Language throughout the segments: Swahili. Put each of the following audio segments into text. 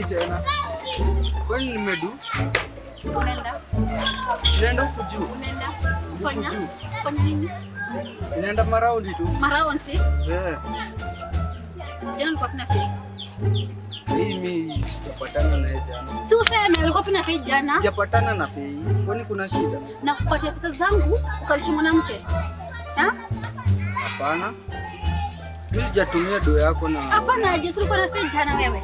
tena? Kwani nimedu? Unaenda? Sinaenda huku juu. Unaenda? Kufanya? Kufanya nini? Sinaenda maraundi tu. Maraundi? Eh. Jana ulikuwa pina fake. Mimi sijapatana na yeye jana. Si useme ulikuwa pina fake jana? Sijapatana na fake. Kwani kuna shida? Na kupatia pesa zangu ukalisha mwanamke. Ha? Hapana. Mimi sijatumia do yako na. Hapana, aje ulikuwa na fake jana wewe.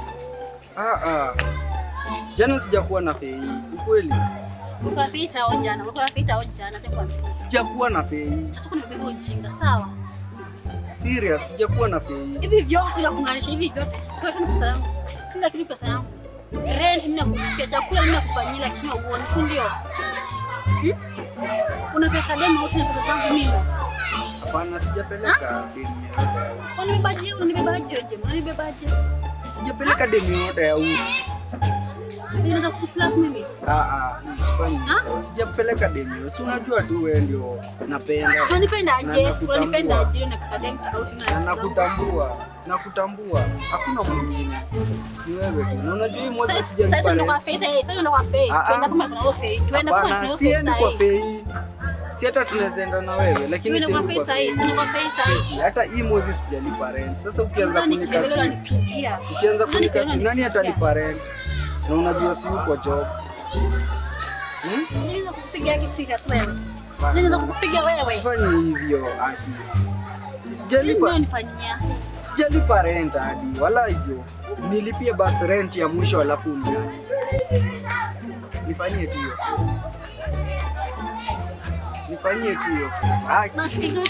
Jana sijakuwa na fake. Ukweli? Ulikuwa fake au jana? Ulikuwa fake au jana? Takwambia. Sijakuwa na fake. Acha kunibeba ujinga, sawa? Serious, sijakuwa na fake. Hivi vyote vya kunganisha hivi vyote. Sio tena pesa yangu. Kila kitu pesa yangu. Rent mimi nakupia, chakula mimi nakufanyia lakini uone, si ndio? Unapeleka demo au tuna pesa zangu mimi? Hapana, sijapeleka demo yote. Unanibebaje? Sijapeleka demo yote ya uti. Unaweza kuslap mimi? Usifanye. Sijapeleka demo. Si unajua tu wewe ndio napenda. Unanipenda aje? Unanipenda aje? Unapeleka demo tofauti na nakutambua. Hakuna mwingine. Ni wewe tu. Na unajua hii mwezi sijapeleka. Sasa ndo kwa face, sasa ndo kwa face. Tuenda kama kuna face. Tuenda kama kuna face. Siendi kwa face. Si hata tunaweza enda na wewe lakini si kwa face. Hata hii mwezi sijalipa rent. Sasa ukianza kunikasi. Ukianza kunikasi nani atalipa rent? Na unajua si uko job. Naweza kukupiga kisiri wewe. Naweza kukupiga wewe. Usifanye hivyo Aki. Sijalipa rent hadi wala hiyo. Nilipie basi rent ya mwisho alafu uniache. Nifanyie tu hiyo. Nifanyie tu hiyo. Nasikia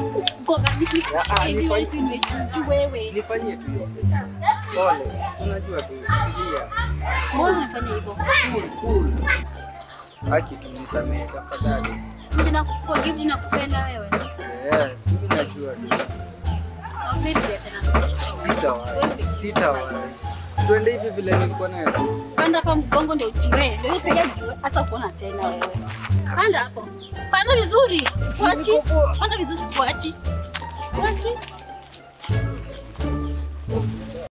nifanyie tu hiyo. Pole, unajua tu. Mbona unafanya hivyo? Cool. Aki tu nisamehe tafadhali. Mimi nakuforgive na kupenda wewe. Yes, mimi najua tu. Usirudia tena. Sitawahi. Situende hivi vile nilikuwa nayo. Panda hapa mgongo ndio ujue. Ndio upiga juu hata kuona tena wewe. Panda hapo. Panda vizuri. Sikuachi. Panda vizuri sikuachi. Sikuachi.